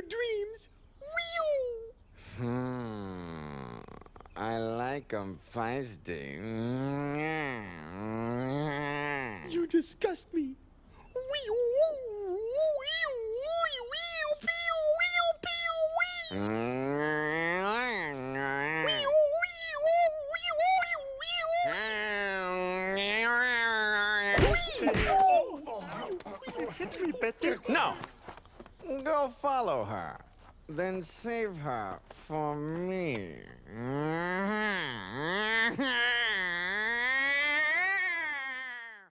dreams. Wee-oo! I like 'em feisty. You disgust me. Hit me, Betty. No! Go follow her. Then save her for me.